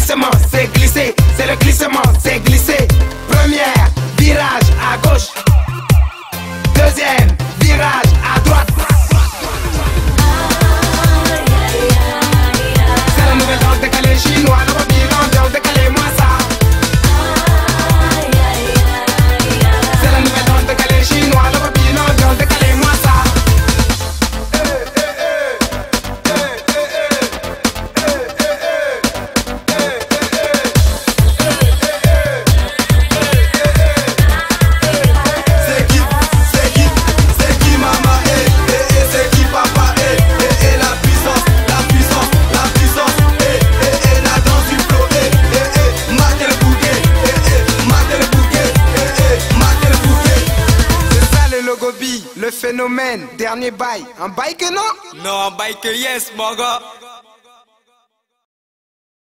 glissement, c'est glissé. C'est le glissement, c'est glissé. Première, virage à gauche. Deuxième, virage à droite. C'est la nouvelle danse décalée chinois. La bobine ambiance décalée, moi ça. C'est la nouvelle danse décalée chinois. La bobine ambiance décalée, moi ça. Le phénomène, dernier bail, un bail que non? Non, un bail que yes, mon gars.